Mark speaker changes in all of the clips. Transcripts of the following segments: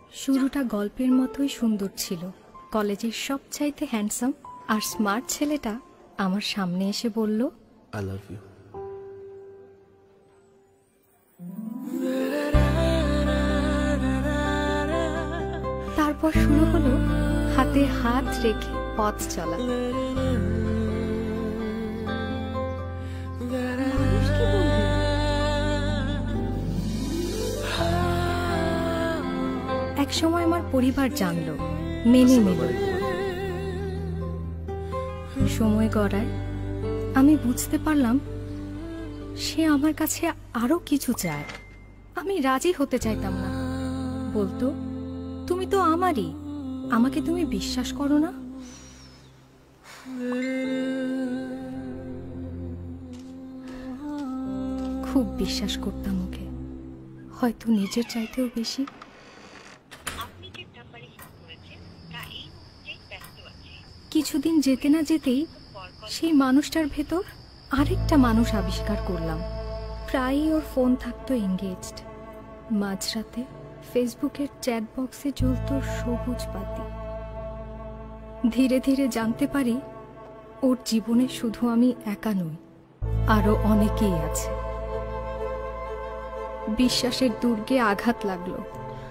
Speaker 1: শুরুটা গল্পের মতোই সুন্দর ছিল। কলেজের সবচাইতে হ্যান্ডসাম আর স্মার্ট ছেলেটা আমার সামনে এসে বলল,
Speaker 2: আই লাভ ইউ।
Speaker 1: তারপর শুরু হলো হাতে হাত রেখে পথ চলা। এক সময় আমার পরিবার জানলো, মেনে নিল। সময় গড়ায় আমি বুঝতে পারলাম সে আমার কাছে আরো কিছু চায়। আমি রাজি হতে চাইতাম না। বলতো, তুমি তো আমারই, আমাকে তুমি বিশ্বাস করো না? খুব বিশ্বাস করতাম ওকে, হয়তো নিজের চাইতেও বেশি। কিছুদিন যেতে না যেতেই সেই মানুষটার ভেতর আরেকটা মানুষ আবিষ্কার করলাম। প্রায়ই ওর ফোন থাকতো এঙ্গেজড। মাঝরাতে ফেসবুকের চ্যাট বক্সে জ্বলত সবুজ বাতি। ধীরে ধীরে জানতে পারি ওর জীবনে শুধু আমি একা নই, আরো অনেকেই আছে। বিশ্বাসের দুর্গে আঘাত লাগলো।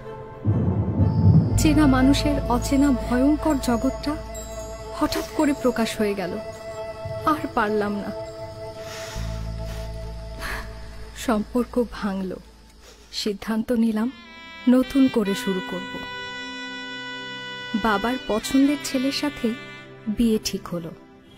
Speaker 1: চেনা মানুষের অচেনা ভয়ঙ্কর জগৎটা হঠাৎ করে প্রকাশ হয়ে গেল। আর পারলাম না। সম্পর্ক ভাঙল। সিদ্ধান্ত নিলাম নতুন করে শুরু করব। বাবার পছন্দের ছেলের সাথে বিয়ে ঠিক হলো।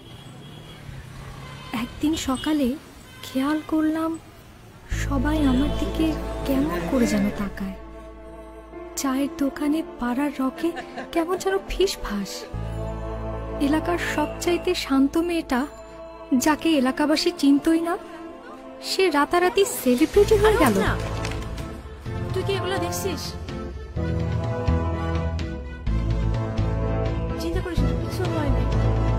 Speaker 1: একদিন সকালে খেয়াল করলাম সবাই আমার দিকে কেমন করে যেন তাকায়। চায়ের দোকানে পাড়ার রকে কেমন যেন ফিসফাস। এলাকার সবচাইতে শান্ত মেয়েটা, যাকে এলাকাবাসী চিনতই না, সে রাতারাতি সেলিব্রিটি হয়ে গেল।
Speaker 3: তুই কি এগুলো দেখছিস? চিন্তা করিস না, কিছু হয় না।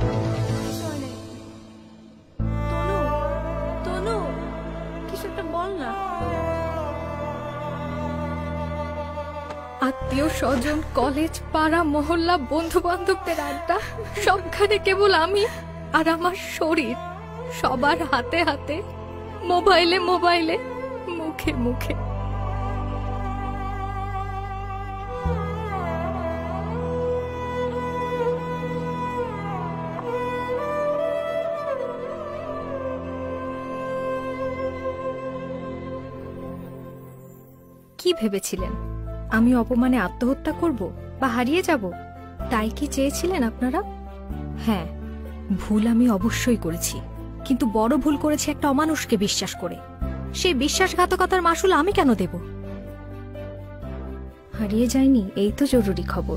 Speaker 3: তনু, তনু, কিছু একটা বল না।
Speaker 1: আত্মীয় স্বজন, কলেজ, পাড়া, মহল্লা, বন্ধু বান্ধবদের আড্ডা, সবখানে কেবল আমি আর আমার শরীর। সবার হাতে হাতে, মোবাইলে মোবাইলে, মুখে মুখে। কি ভেবেছিলেন আমি অপমানে আত্মহত্যা করব বা হারিয়ে যাব? তাই কি চেয়েছিলেন আপনারা? হ্যাঁ, ভুল আমি অবশ্যই করেছি, কিন্তু বড় ভুল করেছি একটা অমানুষকে বিশ্বাস করে। সেই বিশ্বাসঘাতকতার মাসুল আমি কেন দেব? হারিয়ে যায়নি, এই তো জরুরি খবর।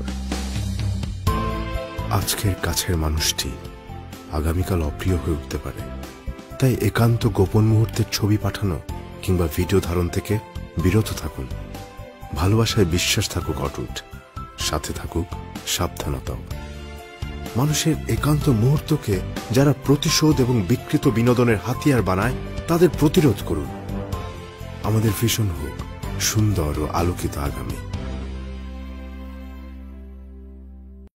Speaker 4: আজকের কাছের মানুষটি আগামীকাল অপ্রিয় হয়ে উঠতে পারে। তাই একান্ত গোপন মুহূর্তের ছবি পাঠানো কিংবা ভিডিও ধারণ থেকে বিরত থাকুন। ভালোবাসায় বিশ্বাস থাকুক অটুট, সাথে থাকুক সাবধানতাও। মানুষের একান্ত মুহূর্তকে যারা প্রতিশোধ এবং বিকৃত বিনোদনের হাতিয়ার বানায়, তাদের প্রতিরোধ করুন। আমাদের ভিশন হোক সুন্দর ও আলোকিত আগামী।